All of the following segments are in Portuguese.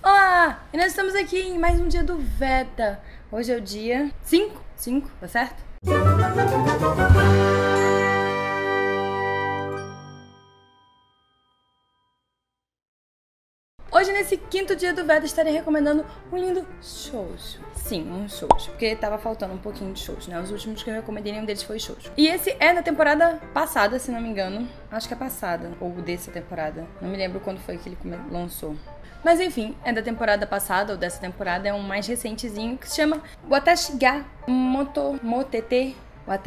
Olá! E nós estamos aqui em mais um dia do Veda. Hoje é o dia 5, tá certo? Hoje, nesse quinto dia do Veda, estarei recomendando um lindo shoujo. Sim, um shoujo, porque tava faltando um pouquinho de shoujo, né? Os últimos que eu recomendei, nenhum deles foi shoujo. E esse é da temporada passada, se não me engano. Acho que é passada, ou dessa temporada. Não me lembro quando foi que ele lançou. Mas enfim, é da temporada passada, ou dessa temporada, é um mais recentezinho, que se chama Watashi ga motete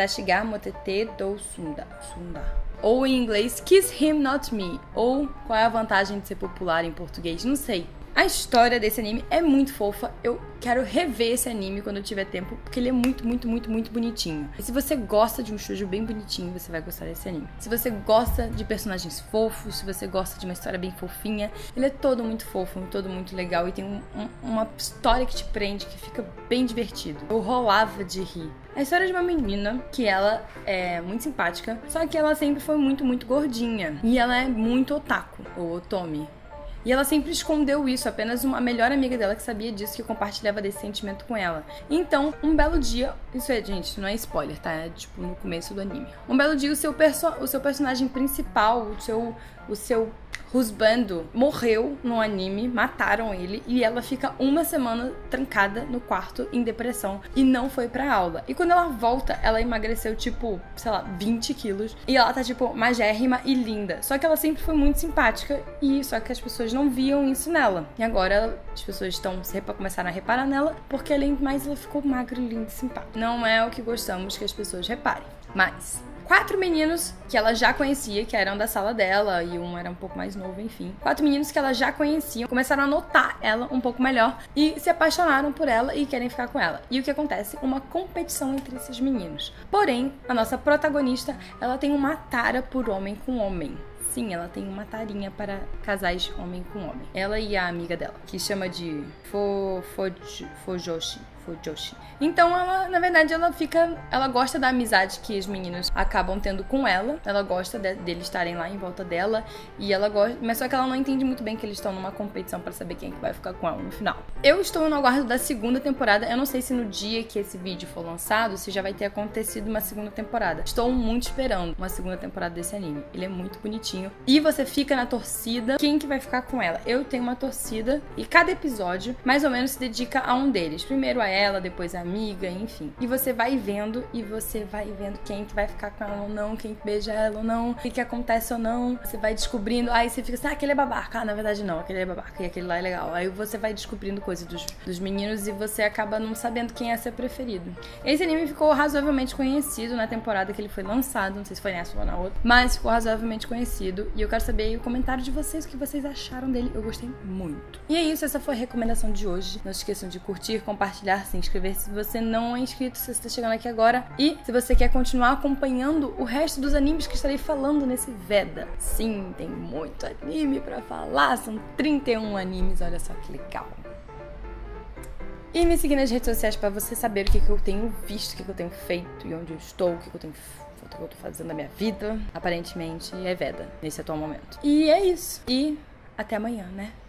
dou sunda. Ou em inglês, Kiss Him Not Me. Ou qual é a vantagem de ser popular em português? Não sei. A história desse anime é muito fofa. Eu quero rever esse anime quando eu tiver tempo, porque ele é muito bonitinho. E se você gosta de um shoujo bem bonitinho, você vai gostar desse anime. Se você gosta de personagens fofos, se você gosta de uma história bem fofinha, ele é todo muito fofo, todo muito legal e tem uma história que te prende, que fica bem divertido. Eu rolava de rir. A história de uma menina que ela é muito simpática, só que ela sempre foi muito gordinha. E ela é muito otaku, ou otome. E ela sempre escondeu isso, apenas uma melhor amiga dela que sabia disso, que compartilhava desse sentimento com ela. Então, um belo dia, isso é, gente, não é spoiler, tá? É tipo no começo do anime. Um belo dia, o seu personagem principal, o seu husbando morreu no anime, mataram ele e ela fica uma semana trancada no quarto em depressão e não foi pra aula. E quando ela volta, ela emagreceu tipo, sei lá, 20 quilos e ela tá tipo magérrima e linda. Só que ela sempre foi muito simpática e só que as pessoas não viam isso nela. E agora as pessoas começaram a reparar nela porque além do mais ela ficou magra, linda e simpática. Não é o que gostamos que as pessoas reparem, mas 4 meninos que ela já conhecia, que eram da sala dela, e um era um pouco mais novo, enfim. 4 meninos que ela já conhecia, começaram a notar ela um pouco melhor e se apaixonaram por ela e querem ficar com ela. E o que acontece? Uma competição entre esses meninos. Porém, a nossa protagonista, ela tem uma tara por homem com homem. Sim, ela tem uma tarinha para casais homem com homem. Ela e a amiga dela, que chama de Fujoshi. Então ela, na verdade, ela gosta da amizade que os meninos acabam tendo com ela. Ela gosta deles estarem lá em volta dela e ela gosta, mas só que ela não entende muito bem que eles estão numa competição pra saber quem é que vai ficar com ela no final. Eu estou no aguardo da segunda temporada. Eu não sei se no dia que esse vídeo for lançado, se já vai ter acontecido uma segunda temporada. Estou muito esperando uma segunda temporada desse anime. Ele é muito bonitinho e você fica na torcida quem que vai ficar com ela. Eu tenho uma torcida e cada episódio mais ou menos se dedica a um deles. Primeiro a ela, depois a amiga, enfim. E você vai vendo quem que vai ficar com ela ou não, quem beija ela ou não, o que acontece ou não. Você vai descobrindo, aí você fica assim, aquele é babaca. Na verdade não, aquele é babaca e aquele lá é legal. Aí você vai descobrindo coisas dos meninos e você acaba não sabendo quem é seu preferido. Esse anime ficou razoavelmente conhecido na temporada que ele foi lançado, não sei se foi nessa ou na outra, mas ficou razoavelmente conhecido e eu quero saber aí o comentário de vocês, o que vocês acharam dele. Eu gostei muito. E é isso, essa foi a recomendação de hoje. Não se esqueçam de curtir, compartilhar, se inscrever se você não é inscrito, se você está chegando aqui agora. E se você quer continuar acompanhando o resto dos animes que estarei falando nesse Veda. Sim, tem muito anime pra falar. São 31 animes, olha só que legal. E me seguir nas redes sociais pra você saber o que eu tenho visto, o que eu tenho feito e onde eu estou, o que eu tô fazendo na minha vida. Aparentemente é Veda, nesse atual momento. E é isso. E até amanhã, né?